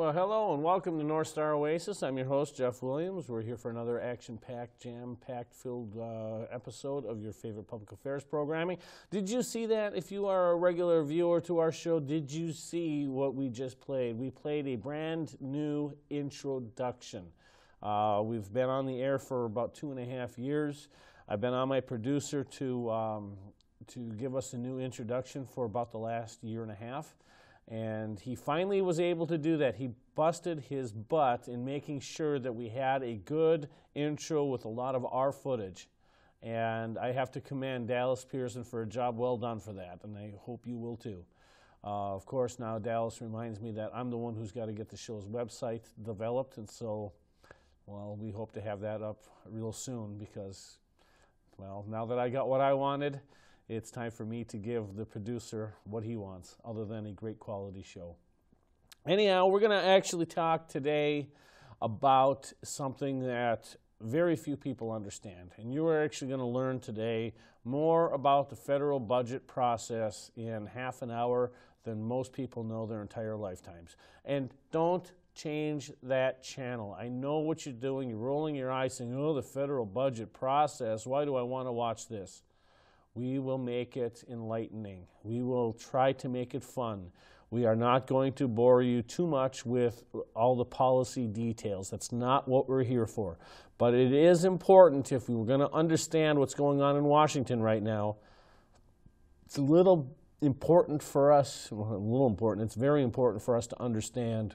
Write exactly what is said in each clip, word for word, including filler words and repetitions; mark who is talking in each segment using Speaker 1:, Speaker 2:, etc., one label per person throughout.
Speaker 1: Well, hello and welcome to North Star Oasis. I'm your host, Jeff Williams. We're here for another action-packed, jam-packed filled uh, episode of your favorite public affairs programming. Did you see that? If you are a regular viewer to our show, did you see what we just played? We played a brand new introduction. Uh, we've been on the air for about two and a half years. I've been on my producer to, um, to give us a new introduction for about the last year and a half. And he finally was able to do that. He busted his butt in making sure that we had a good intro with a lot of our footage. And I have to commend Dallas Pearson for a job well done for that, and I hope you will too. Uh, of course, now Dallas reminds me that I'm the one who's got to get the show's website developed, and so, well, we hope to have that up real soon because, well, now that I got what I wanted, it's time for me to give the producer what he wants, other than a great quality show. Anyhow, we're going to actually talk today about something that very few people understand. And you are actually going to learn today more about the federal budget process in half an hour than most people know their entire lifetimes. And don't change that channel. I know what you're doing. You're rolling your eyes saying, oh, the federal budget process, why do I want to watch this? We will make it enlightening. We will try to make it fun. We are not going to bore you too much with all the policy details. That's not what we're here for. But it is important, if we were going to understand what's going on in Washington right now, it's a little important for us, well, a little important, it's very important for us to understand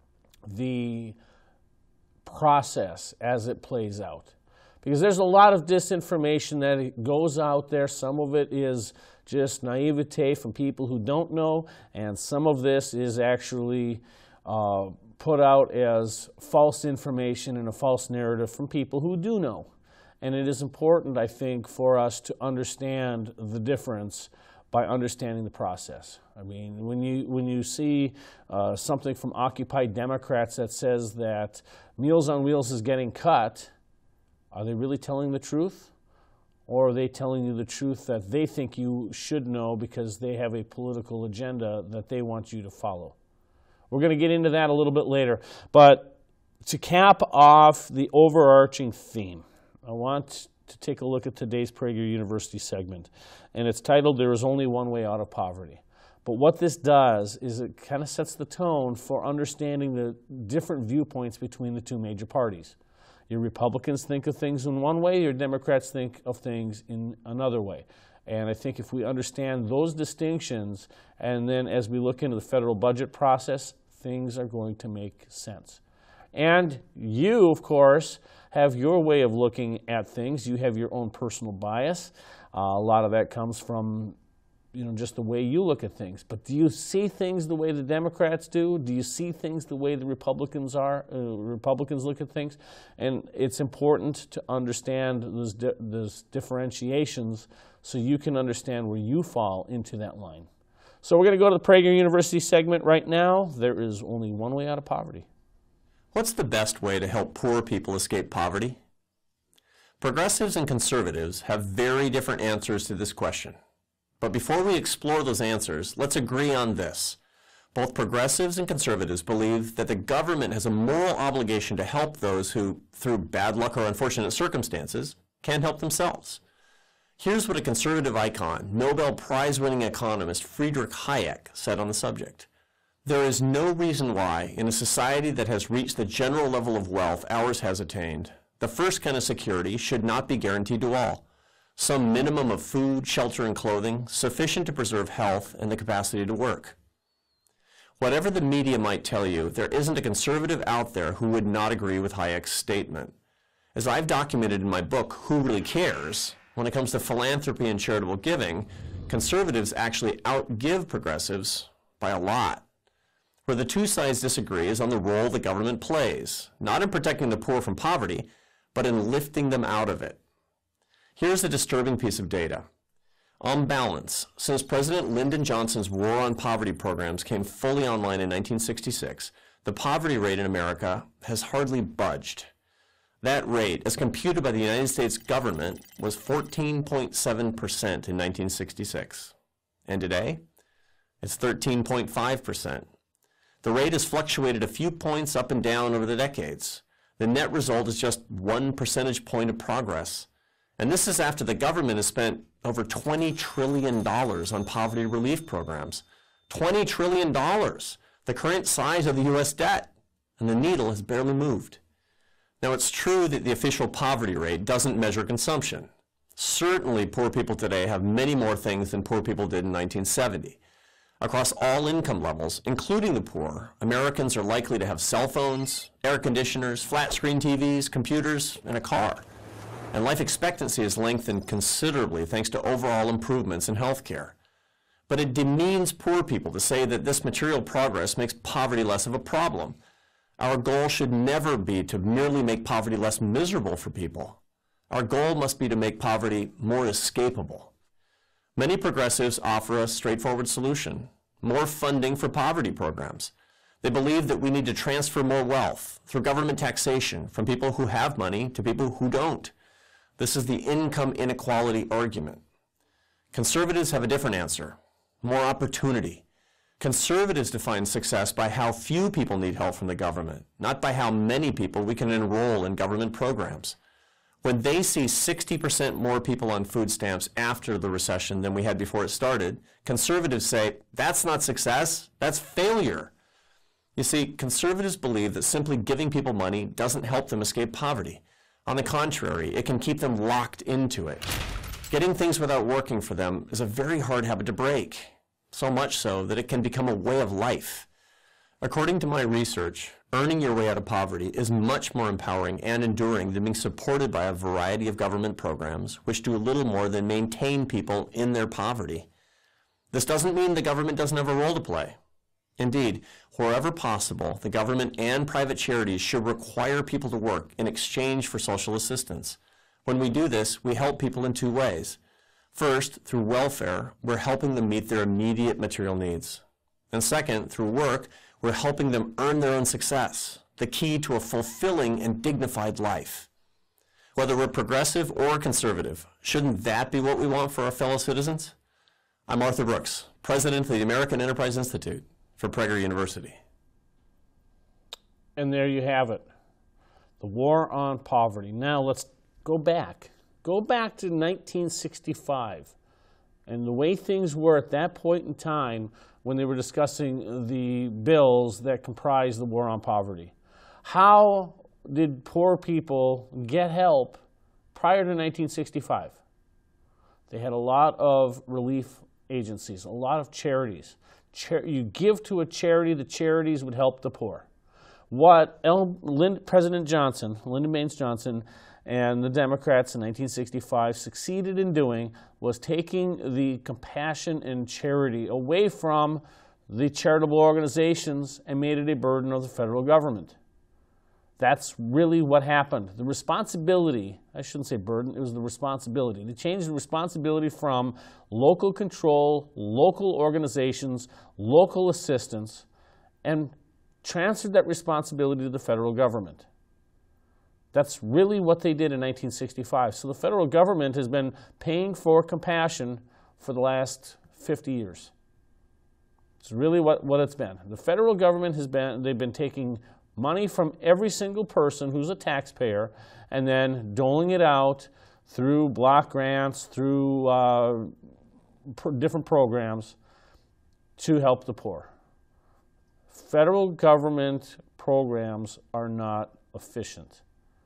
Speaker 1: the process as it plays out. Because there's a lot of disinformation that goes out there. Some of it is just naivete from people who don't know, and some of this is actually uh, put out as false information and a false narrative from people who do know. And it is important, I think, for us to understand the difference by understanding the process. I mean, when you, when you see uh, something from Occupy Democrats that says that Meals on Wheels is getting cut, are they really telling the truth? Or are they telling you the truth that they think you should know because they have a political agenda that they want you to follow? We're going to get into that a little bit later. But to cap off the overarching theme, I want to take a look at today's Prager University segment. And it's titled, There is Only One Way Out of Poverty. But what this does is it kind of sets the tone for understanding the different viewpoints between the two major parties. Your Republicans think of things in one way, your Democrats think of things in another way. And I think if we understand those distinctions, and then as we look into the federal budget process, things are going to make sense. And you, of course, have your way of looking at things. You have your own personal bias. Uh, a lot of that comes from you know, just the way you look at things. But do you see things the way the Democrats do? Do you see things the way the Republicans are? Uh, Republicans look at things? And it's important to understand those, di those differentiations so you can understand where you fall into that line. So we're going to go to the Prager University segment right now. There is only one way out of poverty.
Speaker 2: What's the best way to help poor people escape poverty? Progressives and conservatives have very different answers to this question. But before we explore those answers, let's agree on this. Both progressives and conservatives believe that the government has a moral obligation to help those who, through bad luck or unfortunate circumstances, can't help themselves. Here's what a conservative icon, Nobel Prize-winning economist Friedrich Hayek said on the subject. There is no reason why, in a society that has reached the general level of wealth ours has attained, the first kind of security should not be guaranteed to all. Some minimum of food, shelter, and clothing, sufficient to preserve health and the capacity to work. Whatever the media might tell you, there isn't a conservative out there who would not agree with Hayek's statement. As I've documented in my book, Who Really Cares?, when it comes to philanthropy and charitable giving, conservatives actually outgive progressives by a lot. Where the two sides disagree is on the role the government plays, not in protecting the poor from poverty, but in lifting them out of it. Here's a disturbing piece of data. On balance, since President Lyndon Johnson's War on Poverty programs came fully online in nineteen sixty-six, the poverty rate in America has hardly budged. That rate, as computed by the United States government, was fourteen point seven percent in nineteen sixty-six. And today, it's thirteen point five percent. The rate has fluctuated a few points up and down over the decades. The net result is just one percentage point of progress. And this is after the government has spent over twenty trillion dollars on poverty relief programs. twenty trillion dollars, the current size of the U S debt, and the needle has barely moved. Now, it's true that the official poverty rate doesn't measure consumption. Certainly, poor people today have many more things than poor people did in nineteen seventy. Across all income levels, including the poor, Americans are likely to have cell phones, air conditioners, flat-screen T Vs, computers, and a car. And life expectancy has lengthened considerably thanks to overall improvements in health care. But it demeans poor people to say that this material progress makes poverty less of a problem. Our goal should never be to merely make poverty less miserable for people. Our goal must be to make poverty more escapable. Many progressives offer a straightforward solution: more funding for poverty programs. They believe that we need to transfer more wealth through government taxation from people who have money to people who don't. This is the income inequality argument. Conservatives have a different answer: more opportunity. Conservatives define success by how few people need help from the government, not by how many people we can enroll in government programs. When they see sixty percent more people on food stamps after the recession than we had before it started, conservatives say, that's not success, that's failure. You see, conservatives believe that simply giving people money doesn't help them escape poverty. On the contrary, it can keep them locked into it. Getting things without working for them is a very hard habit to break, so much so that it can become a way of life. According to my research, earning your way out of poverty is much more empowering and enduring than being supported by a variety of government programs which do little more than maintain people in their poverty. This doesn't mean the government doesn't have a role to play. Indeed, wherever possible, the government and private charities should require people to work in exchange for social assistance. When we do this, we help people in two ways. First, through welfare, we're helping them meet their immediate material needs. And second, through work, we're helping them earn their own success, the key to a fulfilling and dignified life. Whether we're progressive or conservative, shouldn't that be what we want for our fellow citizens? I'm Arthur Brooks, president of the American Enterprise Institute for Prager University.
Speaker 1: And there you have it, the war on poverty. Now let's go back. Go back to nineteen sixty-five and the way things were at that point in time when they were discussing the bills that comprise the war on poverty. How did poor people get help prior to nineteen sixty-five? They had a lot of relief agencies, a lot of charities. Char- you give to a charity, the charities would help the poor. What El- Lind- President Johnson, Lyndon Baines Johnson, and the Democrats in nineteen sixty-five succeeded in doing was taking the compassion and charity away from the charitable organizations and made it a burden of the federal government. That's really what happened. The responsibility, I shouldn't say burden, it was the responsibility. They changed the responsibility from local control, local organizations, local assistance, and transferred that responsibility to the federal government. That's really what they did in nineteen sixty-five. So the federal government has been paying for compassion for the last fifty years. It's really what, what it's been. The federal government has been, they've been taking money from every single person who's a taxpayer and then doling it out through block grants, through uh, pr- different programs to help the poor. Federal government programs are not efficient.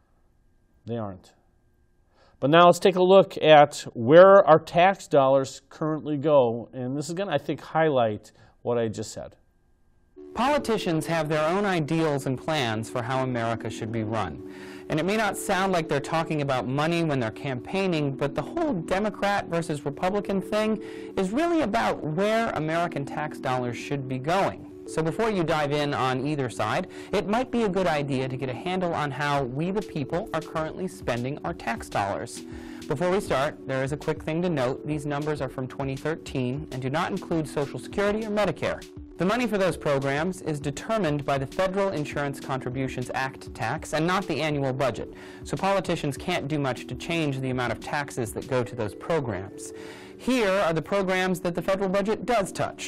Speaker 1: They aren't. But now let's take a look at where our tax dollars currently go. And this is going to, I think, highlight what I just said.
Speaker 3: Politicians have their own ideals and plans for how America should be run. And it may not sound like they're talking about money when they're campaigning, but the whole Democrat versus Republican thing is really about where American tax dollars should be going. So before you dive in on either side, it might be a good idea to get a handle on how we the people are currently spending our tax dollars. Before we start, there is a quick thing to note. These numbers are from twenty thirteen and do not include Social Security or Medicare. The money for those programs is determined by the Federal Insurance Contributions Act tax and not the annual budget, so politicians can't do much to change the amount of taxes that go to those programs. Here are the programs that the federal budget does touch.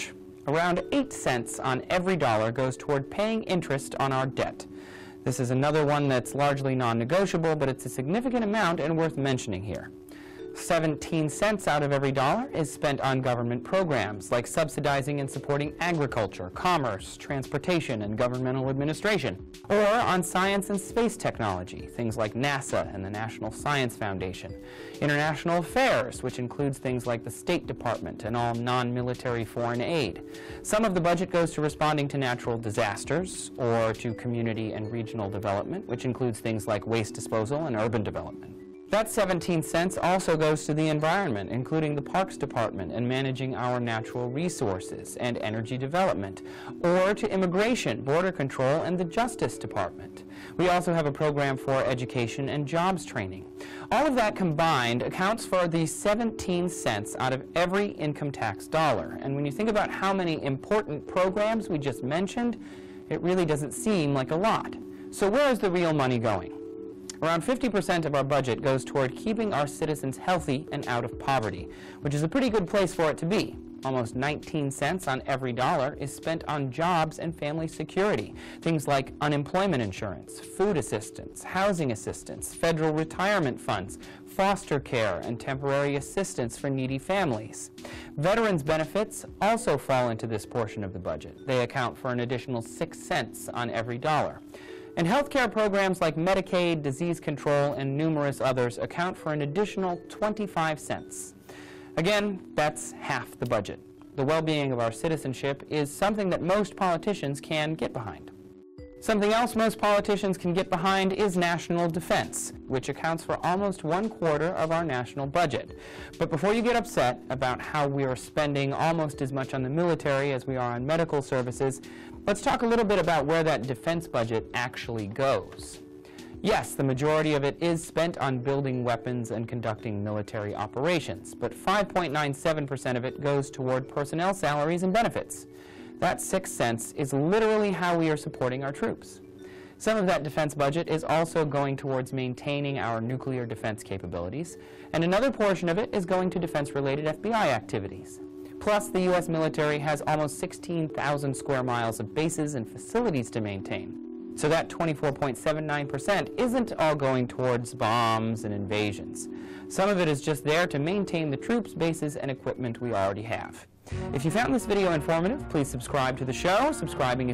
Speaker 3: Around eight cents on every dollar goes toward paying interest on our debt. This is another one that's largely non-negotiable, but it's a significant amount and worth mentioning here. seventeen cents out of every dollar is spent on government programs like subsidizing and supporting agriculture, commerce, transportation, and governmental administration, or on science and space technology, things like NASA and the National Science Foundation, international affairs, which includes things like the State Department and all non-military foreign aid. Some of the budget goes to responding to natural disasters or to community and regional development, which includes things like waste disposal and urban development. That seventeen cents also goes to the environment, including the Parks Department and managing our natural resources and energy development, or to immigration, border control, and the Justice Department. We also have a program for education and jobs training. All of that combined accounts for the seventeen cents out of every income tax dollar. And when you think about how many important programs we just mentioned, it really doesn't seem like a lot. So where is the real money going? Around fifty percent of our budget goes toward keeping our citizens healthy and out of poverty, which is a pretty good place for it to be. Almost nineteen cents on every dollar is spent on jobs and family security, things like unemployment insurance, food assistance, housing assistance, federal retirement funds, foster care, and temporary assistance for needy families. Veterans benefits also fall into this portion of the budget. They account for an additional six cents on every dollar. And healthcare programs like Medicaid, disease control, and numerous others account for an additional twenty-five cents. Again, that's half the budget. The well-being of our citizenship is something that most politicians can get behind. Something else most politicians can get behind is national defense, which accounts for almost one quarter of our national budget. But before you get upset about how we are spending almost as much on the military as we are on medical services, let's talk a little bit about where that defense budget actually goes. Yes, the majority of it is spent on building weapons and conducting military operations, but five point nine seven percent of it goes toward personnel salaries and benefits. That six cents is literally how we are supporting our troops. Some of that defense budget is also going towards maintaining our nuclear defense capabilities, and another portion of it is going to defense-related F B I activities. Plus, the U S military has almost sixteen thousand square miles of bases and facilities to maintain. So that twenty-four point seven nine percent isn't all going towards bombs and invasions. Some of it is just there to maintain the troops, bases, and equipment we already have. If you found this video informative, please subscribe to the show. Subscribing is...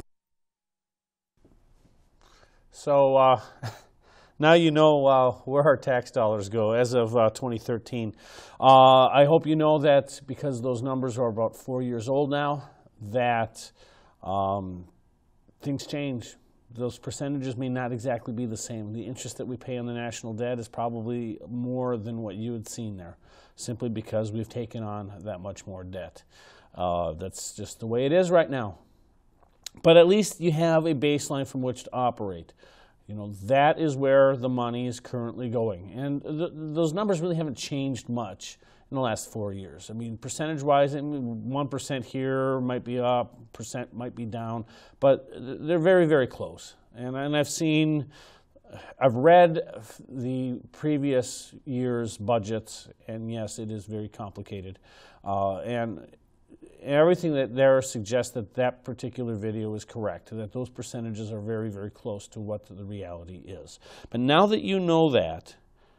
Speaker 1: So uh, now you know uh, where our tax dollars go as of uh, twenty thirteen. Uh, I hope you know that because those numbers are about four years old now, that um, things change. Those percentages may not exactly be the same. The interest that we pay on the national debt is probably more than what you had seen there, simply because we've taken on that much more debt. Uh, that's just the way it is right now. But at least you have a baseline from which to operate. You know, that is where the money is currently going. And th those numbers really haven't changed much in the last four years. I mean, percentage-wise, I mean, one percent here might be up, percent might be down, but they're very, very close. And, and I've seen, I've read the previous year's budgets, and yes, it is very complicated. Uh, and everything that there suggests that that particular video is correct, that those percentages are very, very close to what the reality is. But now that you know that,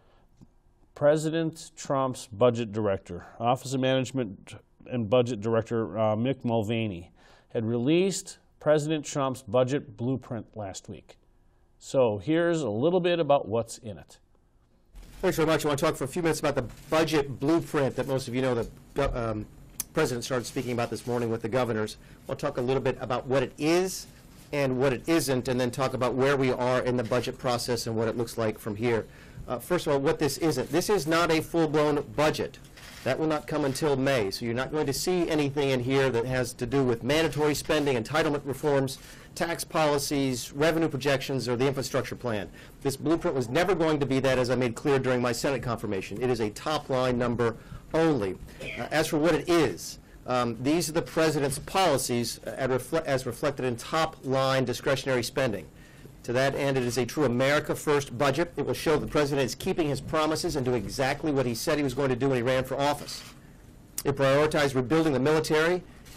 Speaker 1: President Trump's budget director, Office of Management and Budget Director uh, Mick Mulvaney, had released President Trump's budget blueprint last week. So here's a little bit about what's in it.
Speaker 4: Thanks very much. I want to talk for a few minutes about the budget blueprint that most of you know the um, President started speaking about this morning with the governors. I'll talk a little bit about what it is and what it isn't, and then talk about where we are in the budget process and what it looks like from here. Uh, first of all, what this isn't. This is not a full-blown budget. That will not come until May, so you're not going to see anything in here that has to do with mandatory spending, entitlement reforms, tax policies, revenue projections, or the infrastructure plan. This blueprint was never going to be that, as I made clear during my Senate confirmation. It is a top-line number only. Uh, as for what it is, um, these are the President's policies uh, refle as reflected in top-line discretionary spending. To that end, it is a true America First budget. It will show the President is keeping his promises and doing exactly what he said he was going to do when he ran for office. It prioritized rebuilding the military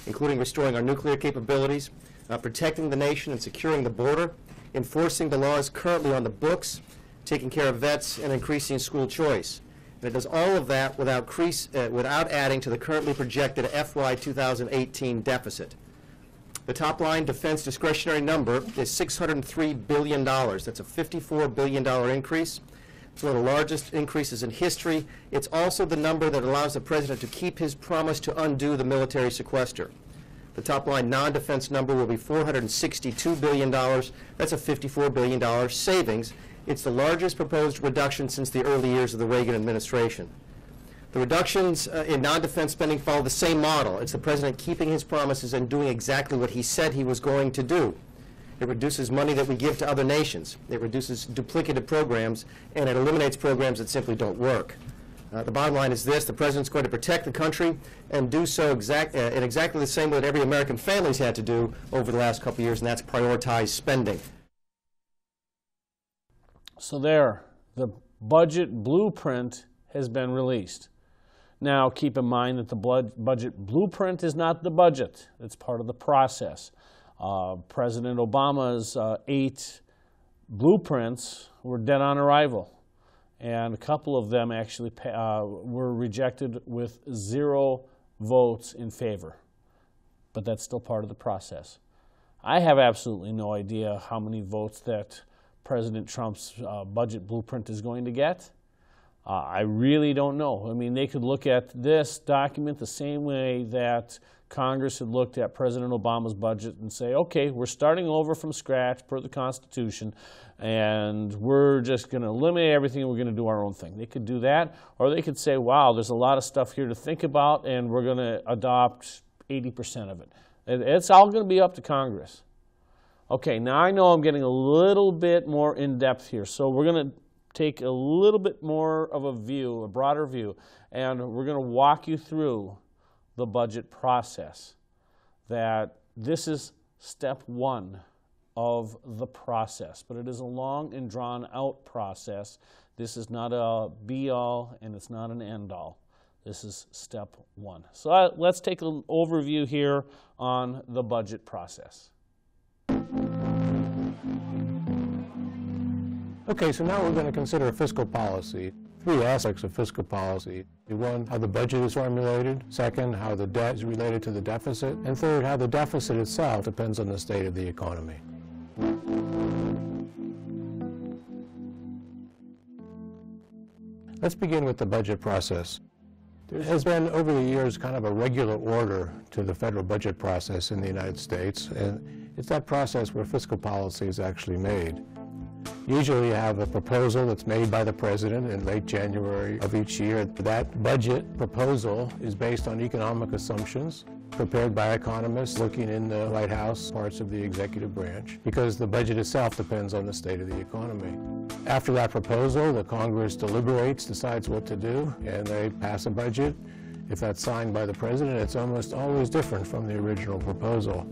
Speaker 4: including restoring our nuclear capabilities, uh, protecting the nation and securing the border, enforcing the laws currently on the books, taking care of vets, and increasing school choice. And it does all of that without, crease, uh, without adding to the currently projected F Y two thousand eighteen deficit. The top line defense discretionary number is six hundred three billion dollars. That's a fifty-four billion dollars increase. It's one of the largest increases in history. It's also the number that allows the president to keep his promise to undo the military sequester. The top line non-defense number will be four hundred sixty-two billion dollars. That's a fifty-four billion dollars savings. It's the largest proposed reduction since the early years of the Reagan administration. The reductions uh, in non-defense spending follow the same model. It's the president keeping his promises and doing exactly what he said he was going to do. It reduces money that we give to other nations. It reduces duplicative programs, and it eliminates programs that simply don't work. Uh, the bottom line is this: the president's going to protect the country and do so exact, uh, in exactly the same way that every American family's had to do over the last couple of years, and that's prioritize spending.
Speaker 1: So there, the budget blueprint has been released. Now, keep in mind that the blood budget blueprint is not the budget. It's part of the process. Uh, President Obama's uh, eight blueprints were dead on arrival, and a couple of them actually uh, were rejected with zero votes in favor. But that's still part of the process. I have absolutely no idea how many votes that President Trump's uh, budget blueprint is going to get. Uh, I really don't know. I mean, they could look at this document the same way that Congress had looked at President Obama's budget and say, okay, we're starting over from scratch per the Constitution, and we're just going to eliminate everything and we're going to do our own thing. They could do that, or they could say, wow, there's a lot of stuff here to think about, and we're going to adopt eighty percent of it. It's all going to be up to Congress. Okay, now I know I'm getting a little bit more in-depth here, so we're going to take a little bit more of a view, a broader view, and we're going to walk you through the budget process. That this is step one of the process, but it is a long and drawn-out process. This is not a be-all and it's not an end-all. This is step one. So uh, let's take an overview here on the budget process.
Speaker 5: Okay, so now we're going to consider fiscal policy. Three aspects of fiscal policy. One, how the budget is formulated. Second, how the debt is related to the deficit. And third, how the deficit itself depends on the state of the economy. Let's begin with the budget process. There has been, over the years, kind of a regular order to the federal budget process in the United States, and it's that process where fiscal policy is actually made. Usually you have a proposal that's made by the president in late January of each year. That budget proposal is based on economic assumptions prepared by economists looking in the White House parts of the executive branch, because the budget itself depends on the state of the economy. After that proposal, the Congress deliberates, decides what to do, and they pass a budget. If that's signed by the president, it's almost always different from the original proposal.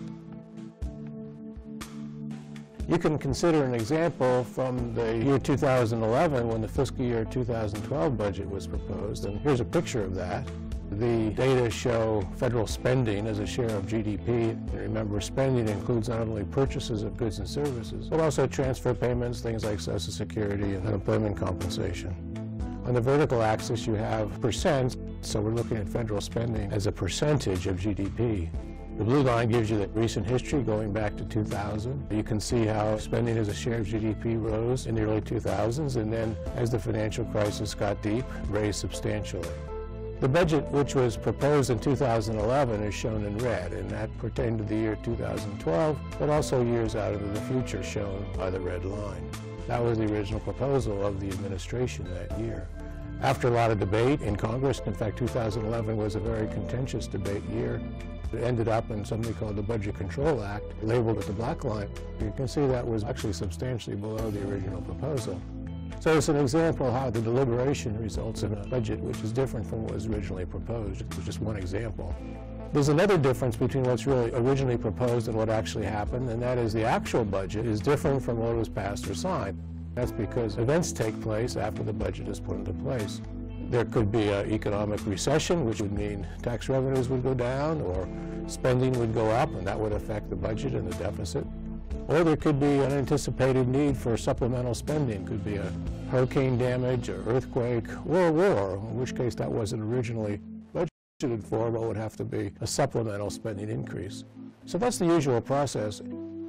Speaker 5: You can consider an example from the year two thousand eleven, when the fiscal year two thousand twelve budget was proposed, and here's a picture of that. The data show federal spending as a share of G D P. And remember, spending includes not only purchases of goods and services, but also transfer payments, things like Social Security and unemployment compensation. On the vertical axis, you have percent, so we're looking at federal spending as a percentage of G D P. The blue line gives you the recent history going back to two thousand. You can see how spending as a share of G D P rose in the early two thousands, and then as the financial crisis got deep, raised substantially. The budget which was proposed in two thousand eleven is shown in red, and that pertained to the year two thousand twelve, but also years out into the future shown by the red line. That was the original proposal of the administration that year. After a lot of debate in Congress, in fact two thousand eleven was a very contentious debate year, it ended up in something called the Budget Control Act, labeled with the black line. You can see that was actually substantially below the original proposal. So it's an example of how the deliberation results in a budget which is different from what was originally proposed. It's just one example. There's another difference between what's really originally proposed and what actually happened, and that is the actual budget is different from what was passed or signed. That's because events take place after the budget is put into place. There could be an economic recession, which would mean tax revenues would go down or spending would go up, and that would affect the budget and the deficit. Or there could be an anticipated need for supplemental spending. Could be a hurricane damage, or earthquake, or a war, in which case that wasn't originally budgeted for, but would have to be a supplemental spending increase. So that's the usual process.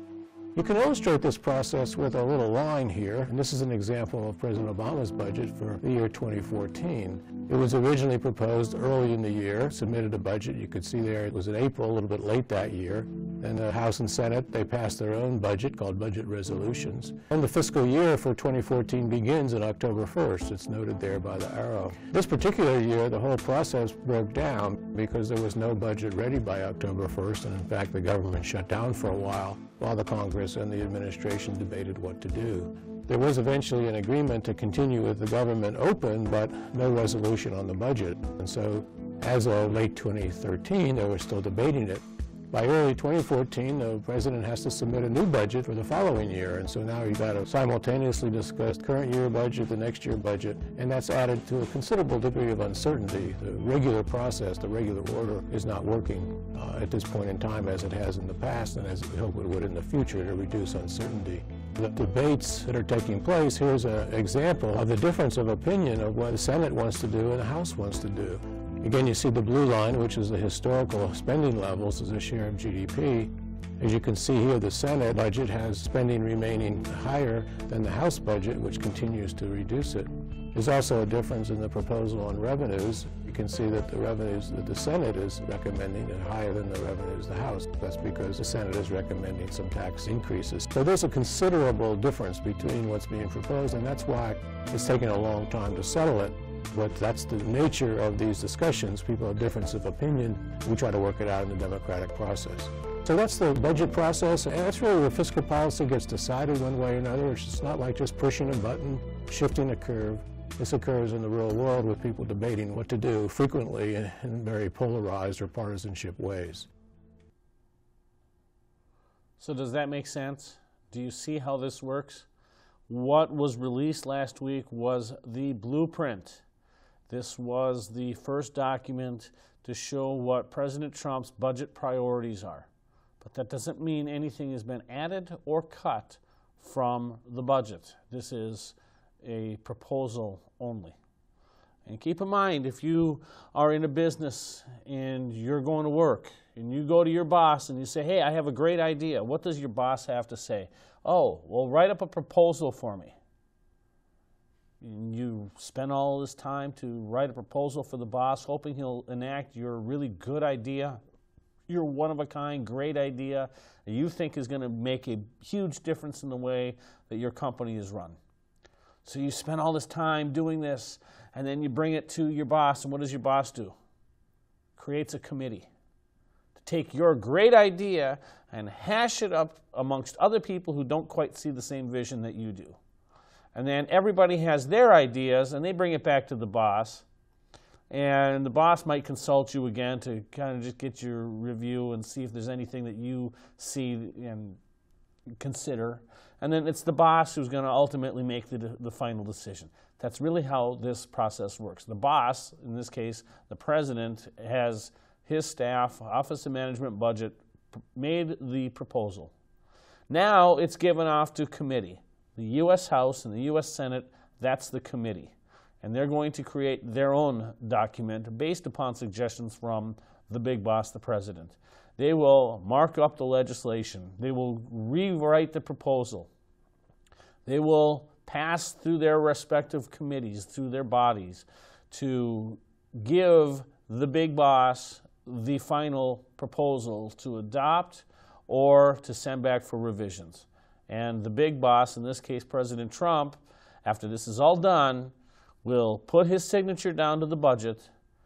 Speaker 5: You can illustrate this process with a little line here, and this is an example of President Obama's budget for the year twenty fourteen. It was originally proposed early in the year, submitted a budget. You could see there it was in April, a little bit late that year. And the House and Senate, they passed their own budget called budget resolutions. And the fiscal year for twenty fourteen begins on October first. It's noted there by the arrow. This particular year, the whole process broke down because there was no budget ready by October first, and in fact, the government shut down for a while while the Congress and the administration debated what to do. There was eventually an agreement to continue with the government open, but no resolution on the budget. And so as of late twenty thirteen, they were still debating it. By early twenty fourteen, the president has to submit a new budget for the following year, and so now you've got to simultaneously discuss the current year budget, the next year budget, and that's added to a considerable degree of uncertainty. The regular process, the regular order, is not working uh, at this point in time as it has in the past, and as we hope it would in the future to reduce uncertainty. The debates that are taking place, here's an example of the difference of opinion of what the Senate wants to do and the House wants to do. Again, you see the blue line, which is the historical spending levels as a share of G D P. As you can see here, the Senate budget has spending remaining higher than the House budget, which continues to reduce it. There's also a difference in the proposal on revenues. You can see that the revenues that the Senate is recommending are higher than the revenues of the House. That's because the Senate is recommending some tax increases. So there's a considerable difference between what's being proposed, and that's why it's taking a long time to settle it. But that's the nature of these discussions. People have difference of opinion. We try to work it out in the democratic process. So that's the budget process, and that's really where fiscal policy gets decided one way or another. It's not like just pushing a button, shifting a curve. This occurs in the real world with people debating what to do, frequently in, in very polarized or partisanship ways.
Speaker 1: So does that make sense? Do you see how this works? What was released last week was the blueprint. This was the first document to show what President Trump's budget priorities are. But that doesn't mean anything has been added or cut from the budget. This is a proposal only. And keep in mind, if you are in a business and you're going to work and you go to your boss and you say, hey, I have a great idea. What does your boss have to say? Oh, well, write up a proposal for me. And you spend all this time to write a proposal for the boss, hoping he'll enact your really good idea, your one-of-a-kind, great idea that you think is going to make a huge difference in the way that your company is run. So you spend all this time doing this, and then you bring it to your boss, and what does your boss do? Creates a committee to take your great idea and hash it up amongst other people who don't quite see the same vision that you do. And then everybody has their ideas, and they bring it back to the boss. And the boss might consult you again to kind of just get your review and see if there's anything that you see and consider. And then it's the boss who's going to ultimately make the, the final decision. That's really how this process works. The boss, in this case, the president, has his staff, Office of Management Budget, made the proposal. Now it's given off to committee. The U S House and the U S Senate, that's the committee. And they're going to create their own document based upon suggestions from the big boss, the president. They will mark up the legislation. They will rewrite the proposal. They will pass through their respective committees, through their bodies, to give the big boss the final proposal to adopt or to send back for revisions. And the big boss, in this case President Trump, after this is all done, will put his signature down to the budget,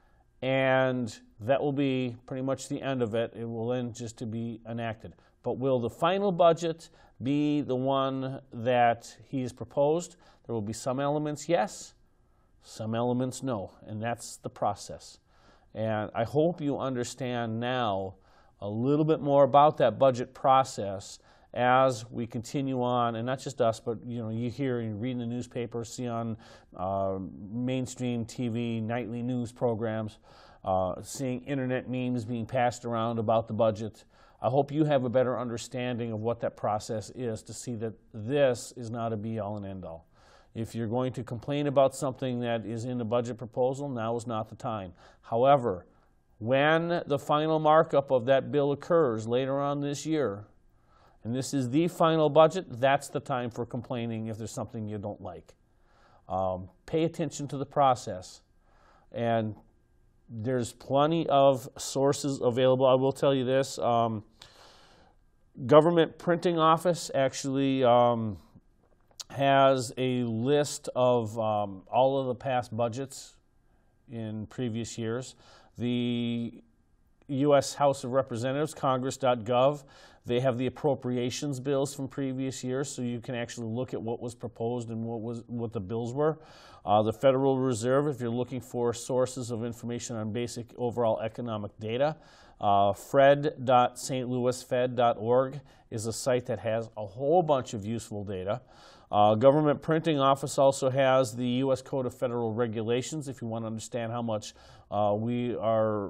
Speaker 1: and that will be pretty much the end of it. It will then just to be enacted. But will the final budget be the one that he has proposed? There will be some elements yes, some elements no, and that's the process. And I hope you understand now a little bit more about that budget process as we continue on, and not just us, but you know, you hear and you read in the newspaper, see on uh, mainstream T V, nightly news programs, uh, seeing internet memes being passed around about the budget. I hope you have a better understanding of what that process is to see that this is not a be-all and end-all. If you're going to complain about something that is in the budget proposal, now is not the time. However, when the final markup of that bill occurs later on this year, and this is the final budget, that's the time for complaining if there's something you don't like. Um, pay attention to the process. And there's plenty of sources available. I will tell you this. Um, Government Printing Office actually um, has a list of um, all of the past budgets in previous years. The U S House of Representatives, congress dot gov, they have the appropriations bills from previous years, so you can actually look at what was proposed and what was what the bills were. Uh, the Federal Reserve, if you're looking for sources of information on basic overall economic data, uh, fred dot s t louis fed dot org is a site that has a whole bunch of useful data. Uh, Government Printing Office also has the U S Code of Federal Regulations, if you want to understand how much uh, we are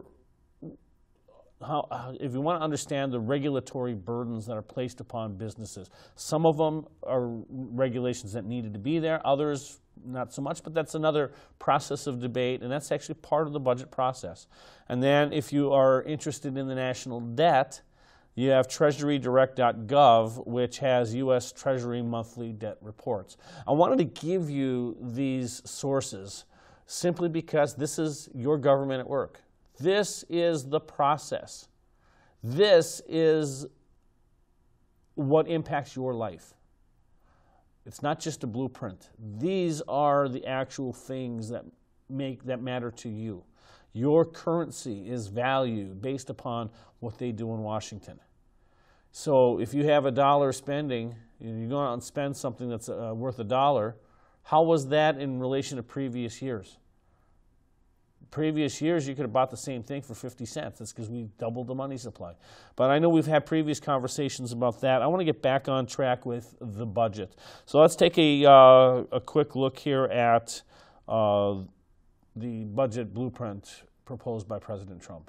Speaker 1: How, if you want to understand the regulatory burdens that are placed upon businesses. Some of them are regulations that needed to be there, others not so much, but that's another process of debate, and that's actually part of the budget process. And then if you are interested in the national debt, you have treasury direct dot gov, which has U S Treasury monthly debt reports. I wanted to give you these sources simply because this is your government at work. This is the process. This is what impacts your life. It's not just a blueprint. These are the actual things that make that matter to you. Your currency is valued based upon what they do in Washington. So if you have a dollar spending, you go out and spend something that's uh, worth a dollar, how was that in relation to previous years? Previous years, you could have bought the same thing for fifty cents. That's because we doubled the money supply. But I know we've had previous conversations about that. I want to get back on track with the budget. So let's take a, uh, a quick look here at uh, the budget blueprint proposed by President Trump.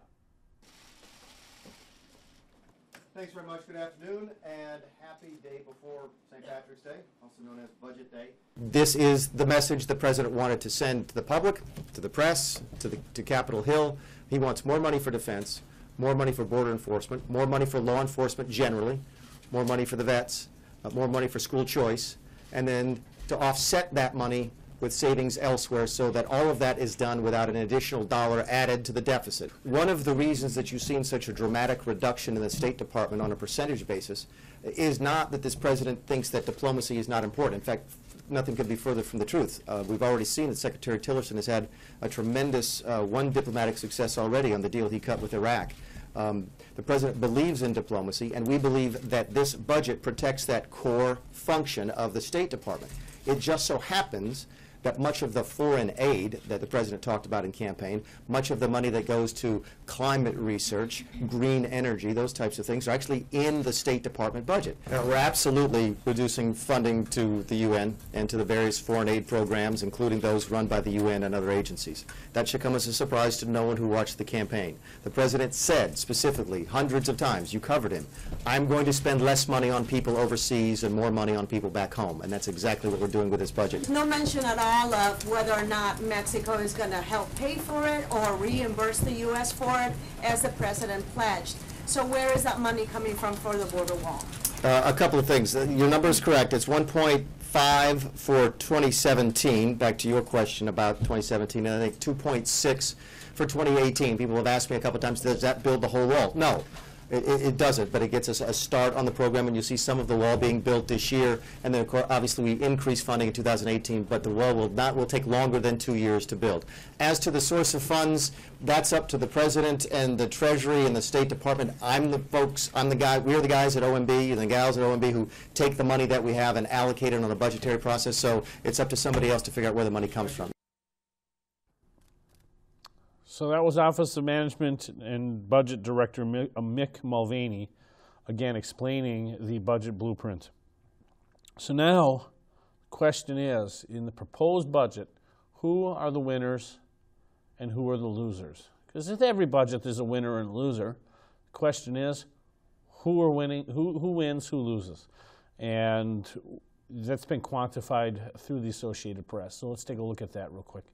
Speaker 4: Thanks very much. Good afternoon, and happy day before Saint Patrick's Day, also known as Budget Day. This is the message the President wanted to send to the public, to the press, to, the, to Capitol Hill. He wants more money for defense, more money for border enforcement, more money for law enforcement generally, more money for the vets, uh, more money for school choice, and then to offset that money with savings elsewhere so that all of that is done without an additional dollar added to the deficit. One of the reasons that you've seen such a dramatic reduction in the State Department on a percentage basis is not that this president thinks that diplomacy is not important. In fact, nothing could be further from the truth. Uh, we've already seen that Secretary Tillerson has had a tremendous uh, one diplomatic success already on the deal he cut with Iraq. Um, the president believes in diplomacy, and we believe that this budget protects that core function of the State Department. It just so happens that much of the foreign aid that the president talked about in campaign, much of the money that goes to climate research, green energy, those types of things, are actually in the State Department budget. Uh, we're absolutely reducing funding to the U N and to the various foreign aid programs, including those run by the U N and other agencies. That should come as a surprise to no one who watched the campaign. The president said specifically, hundreds of times, you covered him, I'm going to spend less money on people overseas and more money on people back home, and that's exactly what we're doing with this budget.
Speaker 6: No mention at all of whether or not Mexico is going to help pay for it or reimburse the U S for it, as the president pledged. So where is that money coming from for the border wall?
Speaker 4: Uh, a couple of things. Uh, your number is correct. It's one point five for twenty seventeen. Back to your question about twenty seventeen, and I think two point six for twenty eighteen. People have asked me a couple of times, does that build the whole wall? No. It, it, it doesn't, but it gets us a start on the program, and you see some of the wall being built this year, and then of course, obviously we increase funding in two thousand eighteen, but the wall will not will take longer than two years to build. As to the source of funds, that's up to the president and the Treasury and the State Department. I'm the folks, I'm the guy, we're the guys at O M B and the gals at O M B who take the money that we have and allocate it on a budgetary process, so it's up to somebody else to figure out where the money comes from.
Speaker 1: So that was Office of Management and Budget Director Mick Mulvaney again, explaining the budget blueprint. So now, the question is, in the proposed budget, who are the winners and who are the losers? Because in every budget there's a winner and a loser. The question is, who are winning, who, who wins, who loses? And that's been quantified through the Associated Press. So let's take a look at that real quick.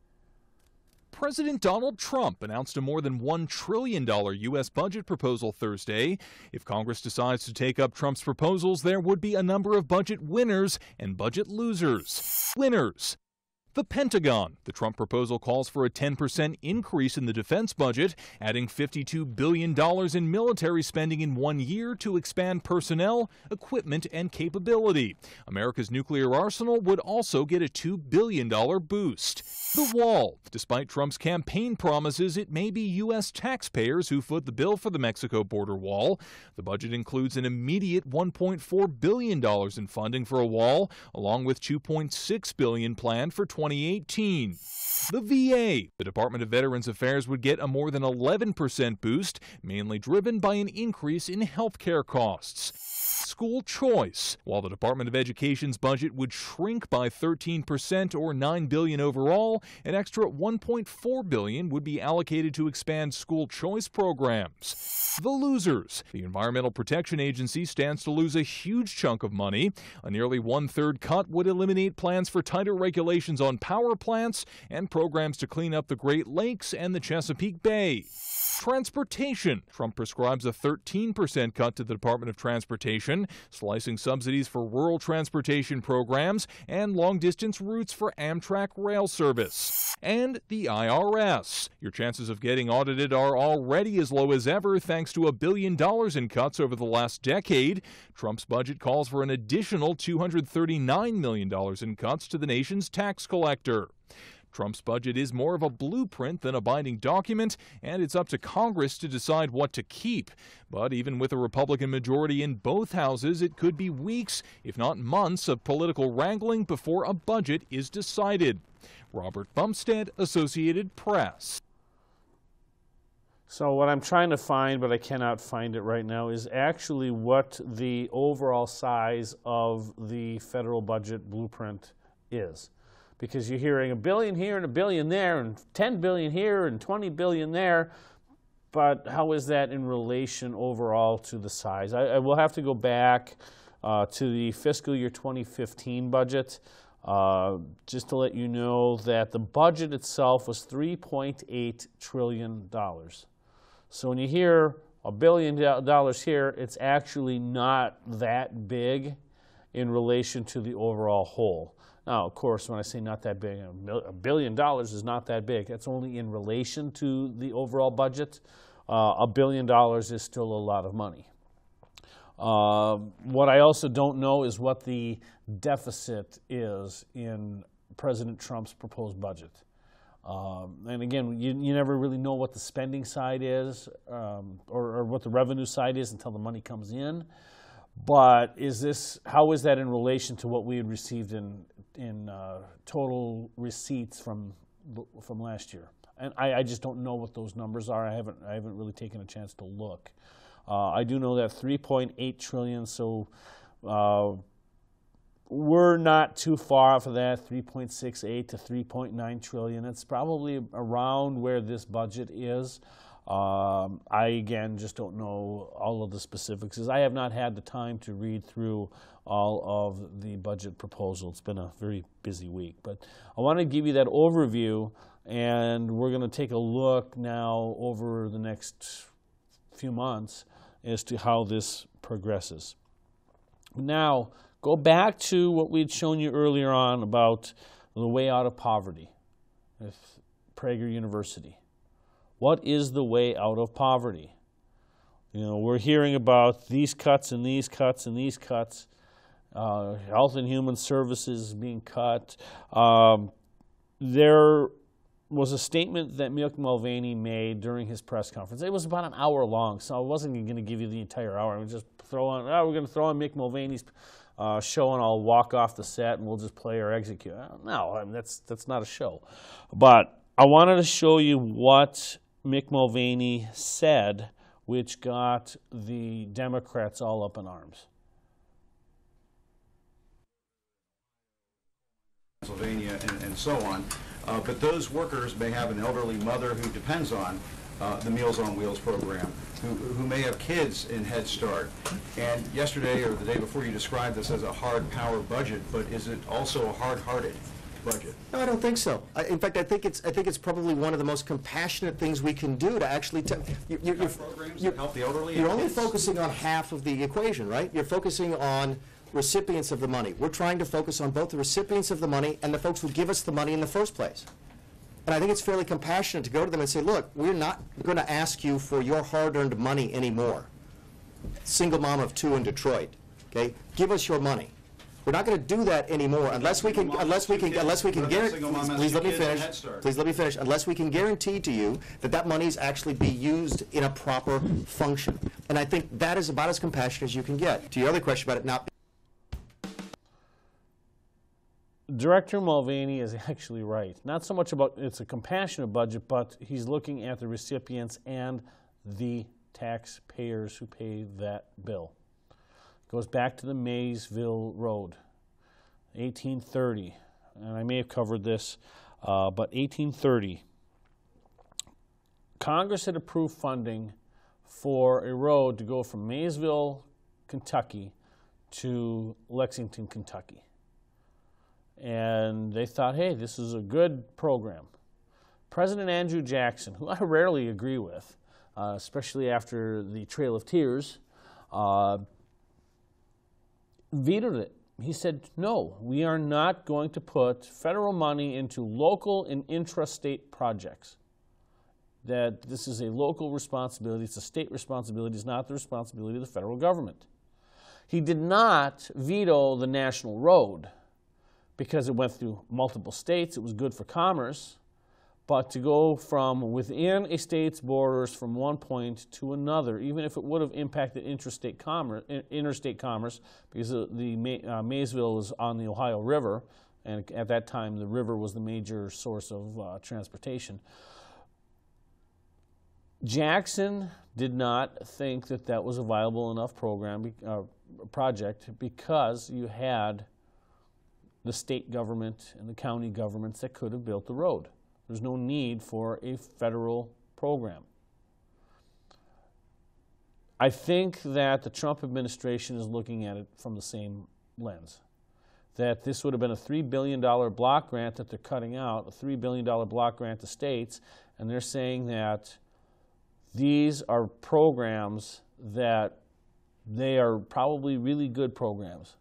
Speaker 7: President Donald Trump announced a more than one trillion dollars U S budget proposal Thursday. If Congress decides to take up Trump's proposals, there would be a number of budget winners and budget losers. Winners. The Pentagon. The Trump proposal calls for a ten percent increase in the defense budget, adding fifty-two billion dollars in military spending in one year to expand personnel, equipment, and capability. America's nuclear arsenal would also get a two billion dollars boost. The Wall. Despite Trump's campaign promises, it may be U S taxpayers who foot the bill for the Mexico border wall. The budget includes an immediate one point four billion dollars in funding for a wall, along with two point six billion dollars planned for twenty eighteen. The V A. The Department of Veterans Affairs would get a more than eleven percent boost, mainly driven by an increase in health care costs. School choice. While the Department of Education's budget would shrink by thirteen percent or nine billion dollars overall, an extra one point four billion dollars would be allocated to expand school choice programs. The losers. The Environmental Protection Agency stands to lose a huge chunk of money. A nearly one-third cut would eliminate plans for tighter regulations on power plants and programs to clean up the Great Lakes and the Chesapeake Bay. Transportation. Trump prescribes a thirteen percent cut to the Department of Transportation, slicing subsidies for rural transportation programs and long-distance routes for Amtrak rail service. And the I R S. Your chances of getting audited are already as low as ever thanks to a billion dollars in cuts over the last decade. Trump's budget calls for an additional two hundred thirty-nine million dollars in cuts to the nation's tax collector. Trump's budget is more of a blueprint than a binding document, and it's up to Congress to decide what to keep. But even with a Republican majority in both houses, it could be weeks, if not months, of political wrangling before a budget is decided. Robert Bumstead, Associated Press.
Speaker 1: So what I'm trying to find, but I cannot find it right now, is actually what the overall size of the federal budget blueprint is. Because you're hearing a billion here and a billion there and ten billion here and twenty billion there, but how is that in relation overall to the size? I, I will have to go back uh, to the fiscal year twenty fifteen budget, uh, just to let you know that the budget itself was three point eight trillion dollars. So when you hear a billion dollars here, it's actually not that big in relation to the overall whole. Now, of course, when I say not that big, a billion dollars is not that big. That's only in relation to the overall budget. Uh, a billion dollars is still a lot of money. Uh, what I also don't know is what the deficit is in President Trump's proposed budget. Um, and again, you, you never really know what the spending side is um, or, or what the revenue side is until the money comes in. But is this, how is that in relation to what we had received in in uh, total receipts from from last year? And I, I just don't know what those numbers are. I haven't I haven't really taken a chance to look. Uh, I do know that three point eight trillion. So uh, we're not too far off of that. three point six eight to three point nine trillion. It's probably around where this budget is. Um, I, again, just don't know all of the specifics, as I have not had the time to read through all of the budget proposal. It's been a very busy week. But I want to give you that overview, and we're going to take a look now over the next few months as to how this progresses. Now, go back to what we had shown you earlier on about the way out of poverty with Prager University. What is the way out of poverty? You know, we're hearing about these cuts and these cuts and these cuts. Uh, Health and Human Services being cut. Um, there was a statement that Mick Mulvaney made during his press conference. It was about an hour long, so I wasn't going to give you the entire hour. I would just throw on, oh, we're going to throw on Mick Mulvaney's uh, show and I'll walk off the set and we'll just play or execute. No, I mean, that's, that's not a show. But I wanted to show you what Mick Mulvaney said which got the Democrats all up in arms.
Speaker 8: Pennsylvania and, and so on, uh, but those workers may have an elderly mother who depends on uh, the Meals on Wheels program, who, who may have kids in Head Start. And yesterday or the day before, you described this as a hard power budget, but is it also a hard-hearted budget?
Speaker 4: No, I don't think so. I, in fact, I think it's I think it's probably one of the most compassionate things we can do to actually t you, you, you're,
Speaker 8: programs
Speaker 4: you're,
Speaker 8: that help the elderly.
Speaker 4: You're
Speaker 8: and
Speaker 4: only
Speaker 8: kids?
Speaker 4: focusing on half of the equation, right? You're focusing on recipients of the money. We're trying to focus on both the recipients of the money and the folks who give us the money in the first place. And I think it's fairly compassionate to go to them and say, look, we're not going to ask you for your hard-earned money anymore. Single mom of two in Detroit, okay? Give us your money. We're not going to do that anymore unless we can, unless we can, unless we can guarantee, please let me finish, please let me finish, unless we can guarantee to you that that money is actually be used in a proper function. And I think that is about as compassionate as you can get. To your other question about it now.
Speaker 1: Director Mulvaney is actually right. Not so much about it's a compassionate budget, but he's looking at the recipients and the taxpayers who pay that bill. It goes back to the Maysville Road, eighteen thirty, and I may have covered this, uh, but eighteen thirty, Congress had approved funding for a road to go from Maysville, Kentucky to Lexington, Kentucky. And they thought, hey, this is a good program. President Andrew Jackson, who I rarely agree with, uh, especially after the Trail of Tears, uh, vetoed it. He said, no, we are not going to put federal money into local and intrastate projects. That this is a local responsibility, it's a state responsibility, it's not the responsibility of the federal government. He did not veto the national road, because it went through multiple states. It was good for commerce, but to go from within a state's borders from one point to another, even if it would have impacted interstate commerce, interstate commerce, because the, the uh, Maysville was on the Ohio River, and at that time the river was the major source of uh, transportation. Jackson did not think that that was a viable enough program, uh, project, because you had the state government and the county governments that could have built the road. There's no need for a federal program. I think that the Trump administration is looking at it from the same lens. That this would have been a three billion dollar block grant that they're cutting out, a three billion dollar block grant to states, and they're saying that these are programs that they are probably really good programs.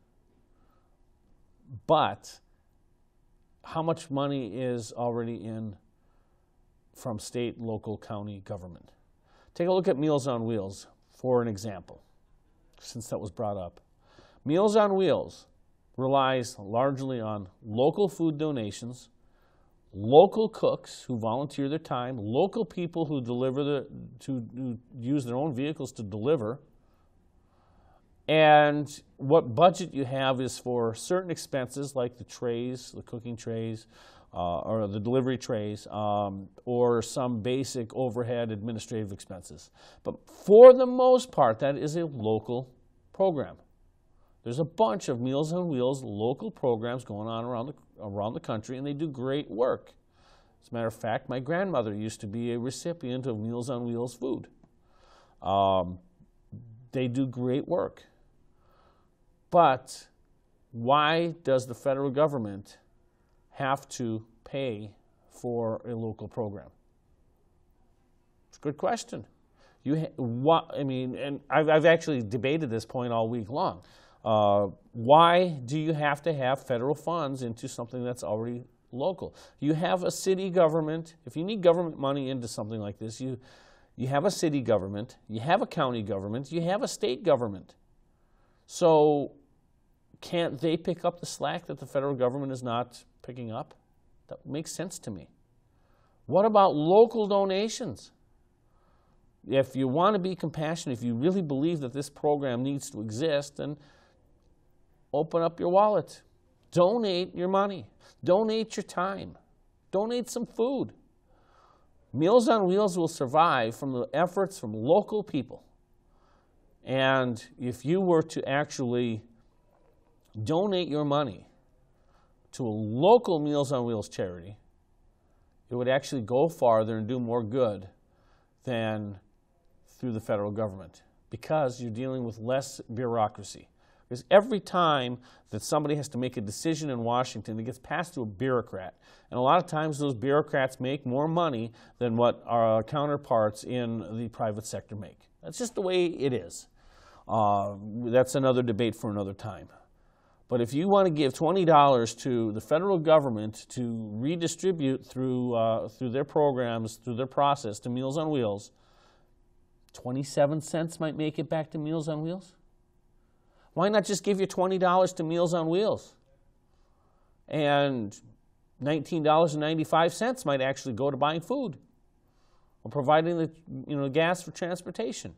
Speaker 1: But how much money is already in from state, local, county government? Take a look at Meals on Wheels for an example, since that was brought up. Meals on Wheels relies largely on local food donations, local cooks who volunteer their time, local people who deliver the, to, who use their own vehicles to deliver. And what budget you have is for certain expenses like the trays, the cooking trays, uh, or the delivery trays, um, or some basic overhead administrative expenses. But for the most part, that is a local program. There's a bunch of Meals on Wheels local programs going on around the, around the country, and they do great work. As a matter of fact, my grandmother used to be a recipient of Meals on Wheels food. Um, they do great work. But why does the federal government have to pay for a local program? It's a good question. You, ha what, I mean, and I've, I've actually debated this point all week long. Uh, why do you have to have federal funds into something that's already local? You have a city government. If you need government money into something like this, you, you have a city government, you have a county government, you have a state government. So can't they pick up the slack that the federal government is not picking up? That makes sense to me. What about local donations? If you want to be compassionate, if you really believe that this program needs to exist, then open up your wallet. Donate your money. Donate your time. Donate some food. Meals on Wheels will survive from the efforts from local people. And if you were to actually donate your money to a local Meals on Wheels charity, it would actually go farther and do more good than through the federal government, because you're dealing with less bureaucracy. Because every time that somebody has to make a decision in Washington, it gets passed to a bureaucrat. And a lot of times those bureaucrats make more money than what our counterparts in the private sector make. That's just the way it is. Uh, that's another debate for another time. But if you want to give twenty dollars to the federal government to redistribute through, uh, through their programs, through their process to Meals on Wheels, twenty-seven cents might make it back to Meals on Wheels. Why not just give your twenty dollars to Meals on Wheels? And nineteen dollars and ninety-five cents might actually go to buying food or providing the you know, gas for transportation.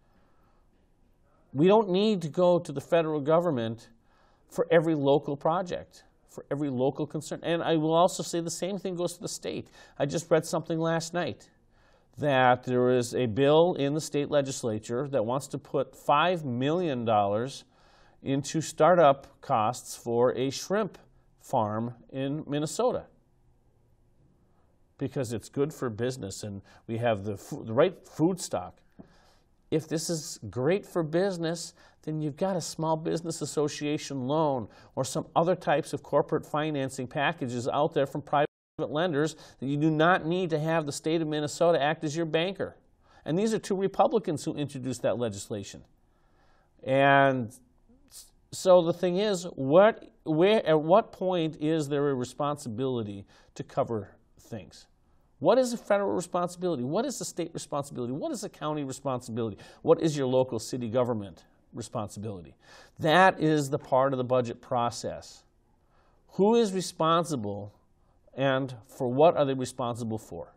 Speaker 1: We don't need to go to the federal government for every local project, for every local concern. And I will also say the same thing goes to the state. I just read something last night that there is a bill in the state legislature that wants to put five million dollars into startup costs for a shrimp farm in Minnesota, because it's good for business and we have the, the right food stock. If this is great for business, then you've got a small business association loan or some other types of corporate financing packages out there from private lenders that you do not need to have the state of Minnesota act as your banker. And these are two Republicans who introduced that legislation. And so the thing is, what, where, at what point is there a responsibility to cover things? What is the federal responsibility? What is the state responsibility? What is the county responsibility? What is your local city government responsibility? That is the part of the budget process. Who is responsible, and for what are they responsible for?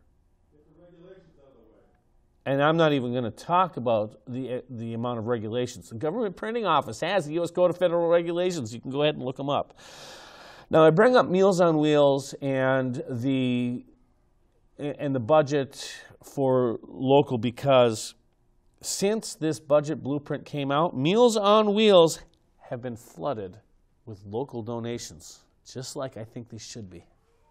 Speaker 1: And I'm not even going to talk about the, the amount of regulations. The government printing office has the U S Code of Federal Regulations. You can go ahead and look them up. Now, I bring up Meals on Wheels and the, and the budget for local because since this budget blueprint came out, Meals on Wheels have been flooded with local donations, just like I think they should be.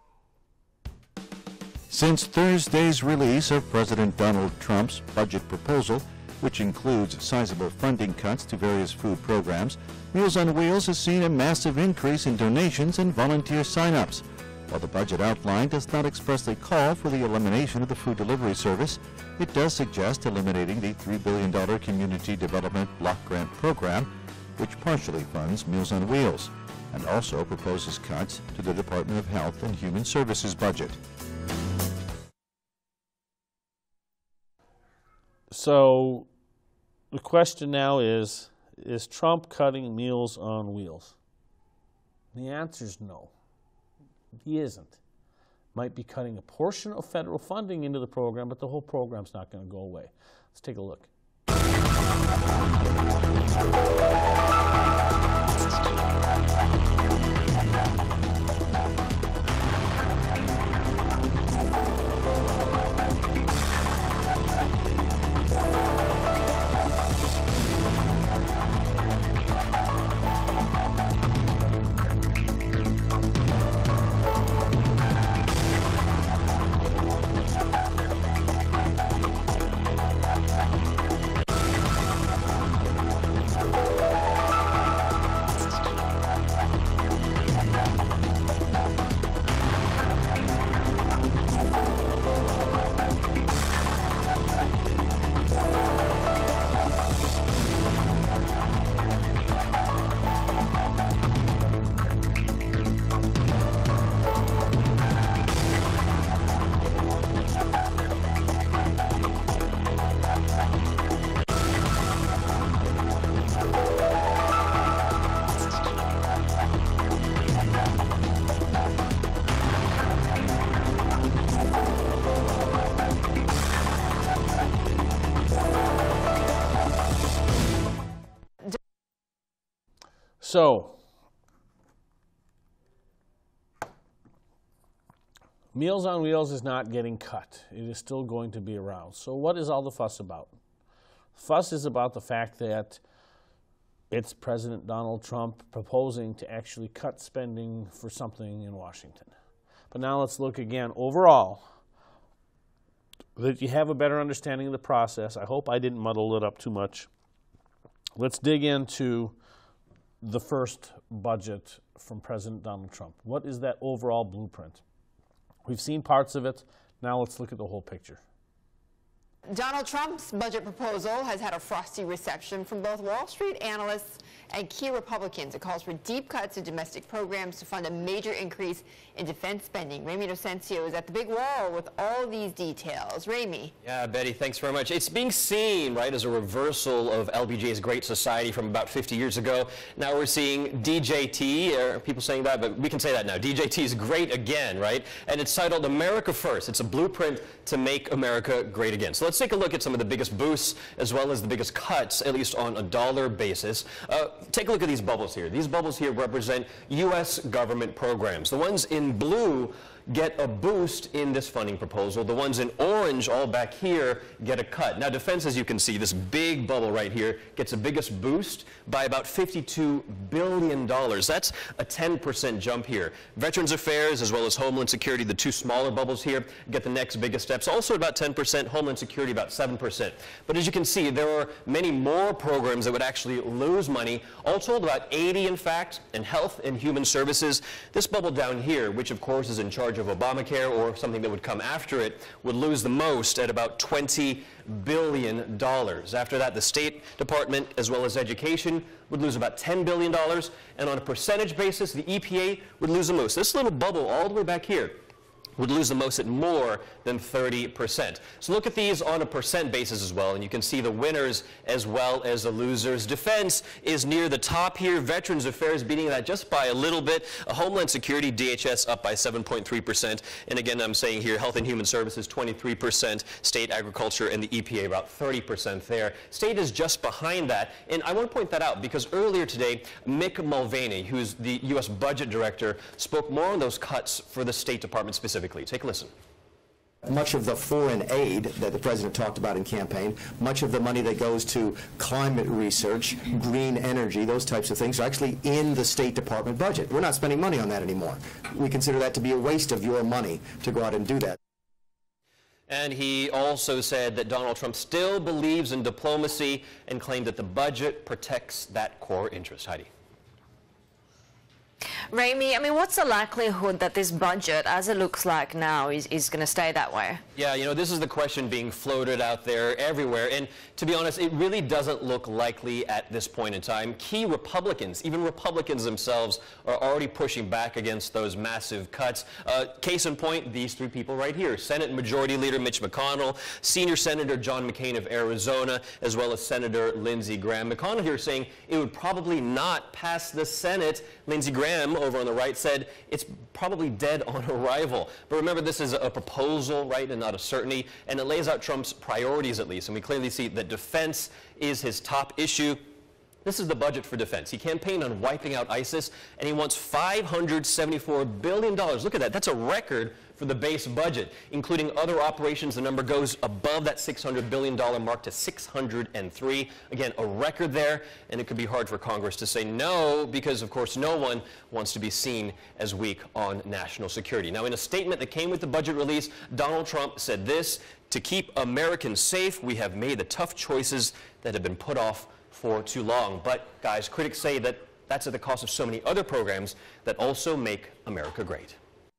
Speaker 9: Since Thursday's release of President Donald Trump's budget proposal, which includes sizable funding cuts to various food programs, Meals on Wheels has seen a massive increase in donations and volunteer sign-ups. While the budget outline does not expressly call for the elimination of the food delivery service, it does suggest eliminating the three billion dollars Community Development Block Grant Program, which partially funds Meals on Wheels, and also proposes cuts to the Department of Health and Human Services budget.
Speaker 1: So the question now is, is Trump cutting Meals on Wheels? The answer is no. He isn't. Might be cutting a portion of federal funding into the program, but the whole program's not going to go away. Let's take a look. So, Meals on Wheels is not getting cut. It is still going to be around. So what is all the fuss about? Fuss is about the fact that it's President Donald Trump proposing to actually cut spending for something in Washington. But now let's look again overall, that you have a better understanding of the process. I hope I didn't muddle it up too much. Let's dig into the first budget from President Donald Trump. What is that overall blueprint? We've seen parts of it. Now let's look at the whole picture.
Speaker 10: Donald Trump's budget proposal has had a frosty reception from both Wall Street analysts and key Republicans. It calls for deep cuts in domestic programs to fund a major increase in defense spending. Ramy Inocencio is at the big wall with all these details. Ramy.
Speaker 2: Yeah, Betty, thanks very much. It's being seen, right, as a reversal of L B J's Great Society from about fifty years ago. Now we're seeing D J T, are people saying that? But we can say that now. D J T is great again, right? And it's titled America First. It's a blueprint to make America great again. So let's take a look at some of the biggest boosts as well as the biggest cuts, at least on a dollar basis. Uh, take a look at these bubbles here. These bubbles here represent U S government programs. The ones in blue get a boost in this funding proposal. The ones in orange, all back here, get a cut. Now, defense, as you can see, this big bubble right here gets the biggest boost by about fifty-two billion dollars. That's a ten percent jump here. Veterans Affairs, as well as Homeland Security, the two smaller bubbles here, get the next biggest steps, also about ten percent. Homeland Security, about seven percent. But as you can see, there are many more programs that would actually lose money, all told about eighty, in fact, in health and human services. This bubble down here, which of course is in charge of Obamacare or something that would come after it, would lose the most at about twenty billion dollars. After that, the State Department as well as education would lose about ten billion dollars, and on a percentage basis, the E P A would lose the most. This little bubble all the way back here would lose the most at more than thirty percent. So look at these on a percent basis as well, and you can see the winners as well as the losers. Defense is near the top here. Veterans Affairs beating that just by a little bit. A Homeland Security, D H S, up by seven point three percent. And again, I'm saying here, Health and Human Services, twenty-three percent. State Agriculture and the E P A, about thirty percent there. State is just behind that. And I want to point that out because earlier today, Mick Mulvaney, who's the U S Budget Director, spoke more on those cuts for the State Department specifically. Take a listen.
Speaker 11: Much of the foreign aid that the president talked about in campaign, much of the money that goes to climate research, green energy, those types of things are actually in the State Department budget. We're not spending money on that anymore. We consider that to be a waste of your money to go out and do that.
Speaker 2: And he also said that Donald Trump still believes in diplomacy and claimed that the budget protects that core interest. Heidi.
Speaker 12: Ramy, I mean, what's the likelihood that this budget, as it looks like now, is, is going to stay that way?
Speaker 2: Yeah, you know, this is the question being floated out there everywhere. And to be honest, it really doesn't look likely at this point in time. Key Republicans, even Republicans themselves, are already pushing back against those massive cuts. Uh, case in point, these three people right here. Senate Majority Leader Mitch McConnell, Senior Senator John McCain of Arizona, as well as Senator Lindsey Graham. McConnell here saying it would probably not pass the Senate. Lindsey Graham, over on the right, said it's probably dead on arrival. But remember, this is a proposal, right, and not a certainty, and it lays out Trump's priorities at least, and we clearly see that defense is his top issue. This is the budget for defense. He campaigned on wiping out ISIS, and he wants five hundred seventy-four billion dollars. Look at that. That's a record for the base budget. Including other operations, the number goes above that six hundred billion dollars mark to six hundred three. Again, a record there, and it could be hard for Congress to say no because, of course, no one wants to be seen as weak on national security. Now, in a statement that came with the budget release, Donald Trump said this: "To keep Americans safe, we have made the tough choices that have been put off for too long." But, guys, critics say that that's at the cost of so many other programs that also make America great.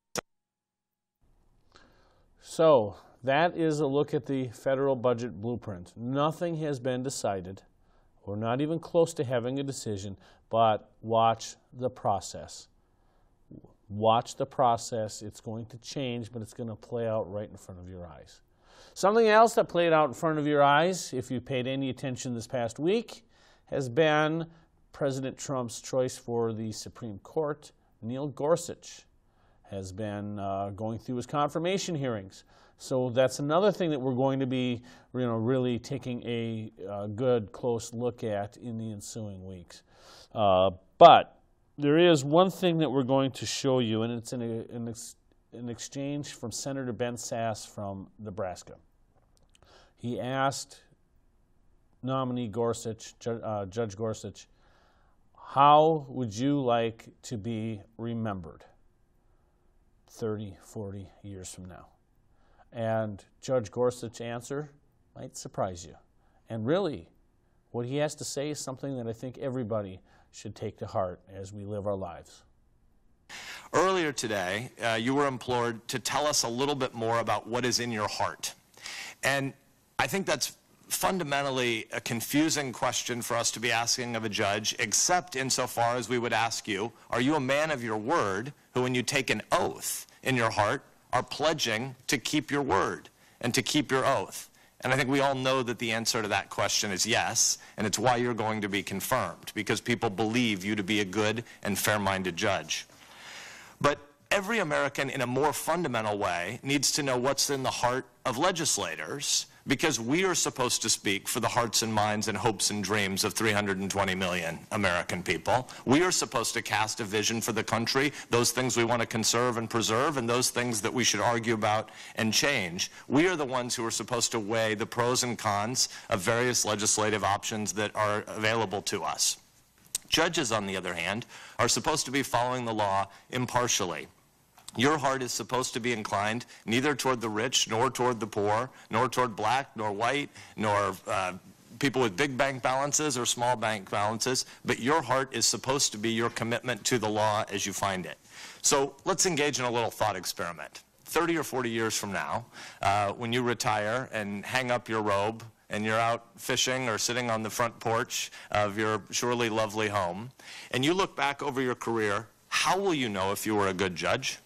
Speaker 1: So that is a look at the federal budget blueprint. Nothing has been decided. We're not even close to having a decision, but watch the process. Watch the process. It's going to change, but it's going to play out right in front of your eyes. Something else that played out in front of your eyes, if you paid any attention this past week, has been President Trump's choice for the Supreme Court. Neil Gorsuch has been uh, going through his confirmation hearings. So that's another thing that we're going to be, you know, really taking a, a good, close look at in the ensuing weeks. Uh, but there is one thing that we're going to show you, and it's an, an, an exchange from Senator Ben Sasse from Nebraska. He asked nominee Gorsuch, Ju uh, Judge Gorsuch, how would you like to be remembered thirty, forty years from now? And Judge Gorsuch's answer might surprise you. And really, what he has to say is something that I think everybody should take to heart as we live our lives.
Speaker 13: Earlier today, uh, you were implored to tell us a little bit more about what is in your heart. And I think that's fundamentally a confusing question for us to be asking of a judge, except insofar as we would ask you, are you a man of your word who, when you take an oath in your heart, are pledging to keep your word and to keep your oath? And I think we all know that the answer to that question is yes, and it's why you're going to be confirmed, because people believe you to be a good and fair-minded judge. But every American, in a more fundamental way, needs to know what's in the heart of legislators, because we are supposed to speak for the hearts and minds and hopes and dreams of three hundred twenty million American people. We are supposed to cast a vision for the country, those things we want to conserve and preserve, and those things that we should argue about and change. We are the ones who are supposed to weigh the pros and cons of various legislative options that are available to us. Judges, on the other hand, are supposed to be following the law impartially. Your heart is supposed to be inclined neither toward the rich, nor toward the poor, nor toward black, nor white, nor uh, people with big bank balances or small bank balances, but your heart is supposed to be your commitment to the law as you find it. So let's engage in a little thought experiment. thirty or forty years from now, uh, when you retire and hang up your robe and you're out fishing or sitting on the front porch of your surely lovely home, and you look back over your career, how will you know if you were a good judge?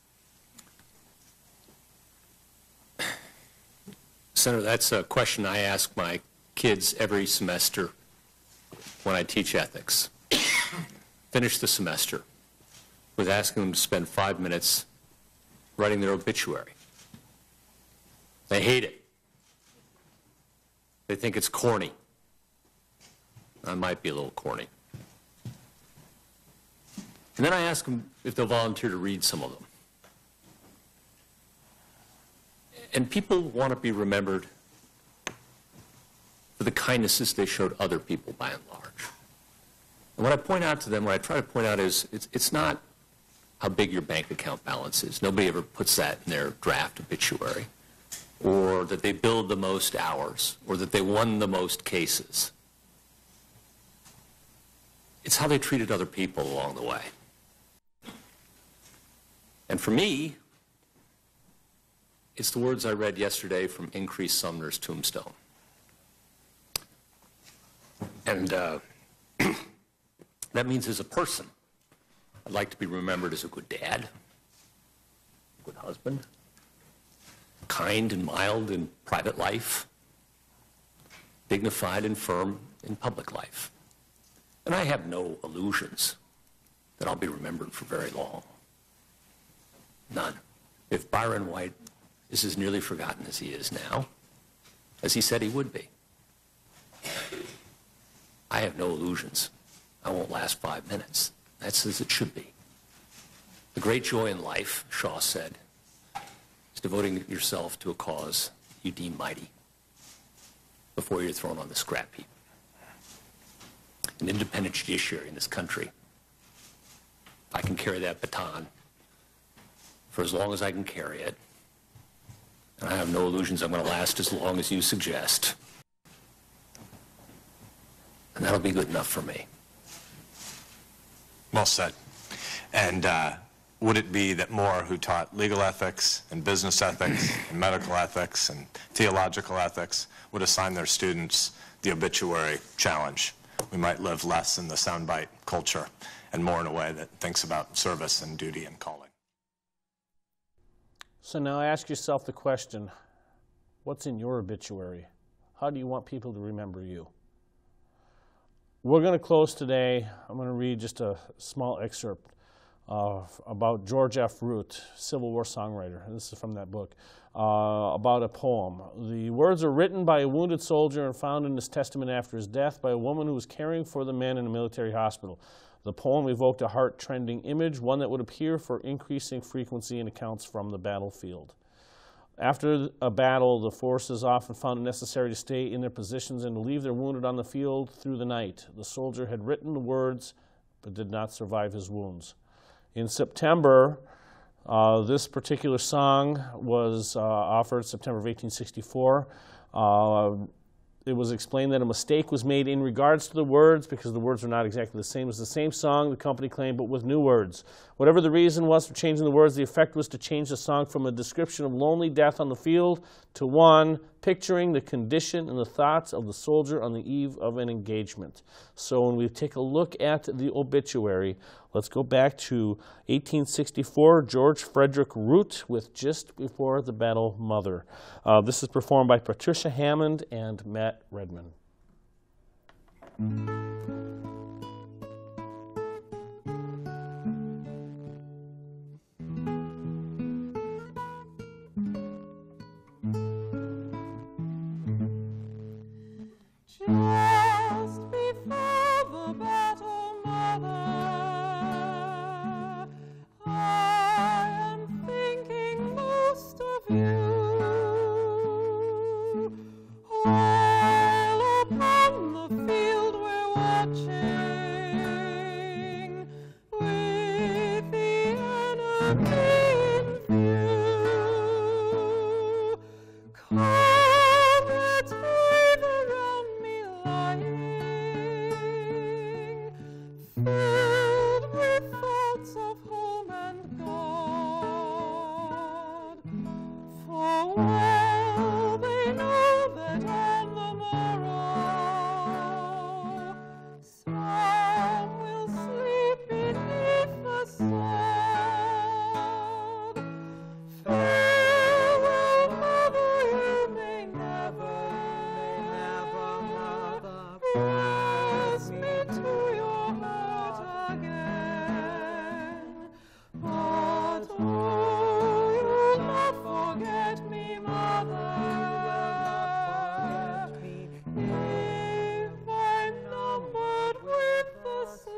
Speaker 14: Senator, that's a question I ask my kids every semester when I teach ethics. Finish the semester with asking them to spend five minutes writing their obituary. They hate it. They think it's corny. I might be a little corny. And then I ask them if they'll volunteer to read some of them. And people want to be remembered for the kindnesses they showed other people, by and large. And what I point out to them, what I try to point out is, it's, it's not how big your bank account balance is. Nobody ever puts that in their draft obituary. Or that they billed the most hours, or that they won the most cases. It's how they treated other people along the way. And for me, it's the words I read yesterday from Increase Sumner's tombstone. And uh, that means as a person, I'd like to be remembered as a good dad, a good husband, kind and mild in private life, dignified and firm in public life. And I have no illusions that I'll be remembered for very long. None. If Byron White is as nearly forgotten as he is now, as he said he would be, I have no illusions. I won't last five minutes. That's as it should be. The great joy in life, Shaw said, is devoting yourself to a cause you deem mighty before you're thrown on the scrap heap. An independent judiciary in this country, if I can carry that baton for as long as I can carry it, and I have no illusions I'm going to last as long as you suggest, and that'll be good enough for me.
Speaker 13: Well said. And uh, would it be that more who taught legal ethics and business ethics and medical ethics and theological ethics would assign their students the obituary challenge? We might live less in the soundbite culture and more in a way that thinks about service and duty and calling.
Speaker 1: So now ask yourself the question, what's in your obituary? How do you want people to remember you? We're going to close today. I'm going to read just a small excerpt uh, about George F. Root, Civil War songwriter. This is from that book, uh, about a poem. The words are written by a wounded soldier and found in his testament after his death by a woman who was caring for the men in a military hospital. The poem evoked a heart-trending image, one that would appear for increasing frequency in accounts from the battlefield. After a battle, the forces often found it necessary to stay in their positions and to leave their wounded on the field through the night. The soldier had written the words, but did not survive his wounds. In September, uh, this particular song was uh, offered, September of eighteen sixty-four. Uh, It was explained that a mistake was made in regards to the words because the words were not exactly the same as the same song, the company claimed, but with new words. Whatever the reason was for changing the words, the effect was to change the song from a description of lonely death on the field to one picturing the condition and the thoughts of the soldier on the eve of an engagement. So when we take a look at the obituary, let's go back to eighteen sixty-four, George Frederick Root with Just Before the Battle Mother. Uh, this is performed by Patricia Hammond and Matt Redman.
Speaker 15: Just before the battle, mother, I am thinking most of you. While upon the field we're watching, with the enemy in view. Comrades brave around me lying, filled with thoughts of home and God. For well they know that on the morrow some will sleep beneath the sod. Farewell, mother, you may never, never, mother, press me to your heart again. But oh, you'll not forget me, mother, if I'm numbered with the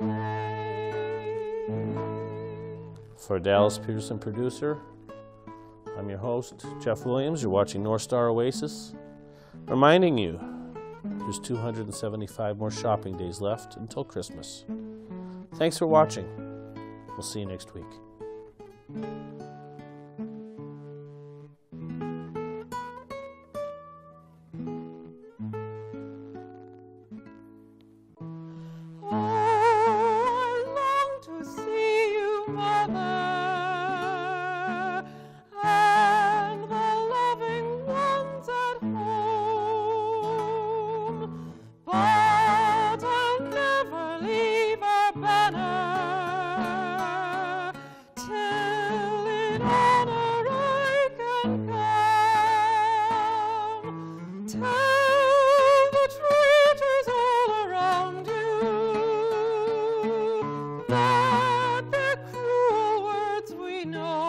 Speaker 15: slain.
Speaker 1: For Dallas Pearson producer, I'm your host, Jeff Williams. You're watching North Star Oasis. Reminding you, there's two hundred seventy-five more shopping days left until Christmas. Thanks for watching. We'll see you next week.
Speaker 15: I long to see you, mother, and the loving ones at home. But I'll never leave our banner till in honor I can come. Tell the traitors all around you that their cruel words we know.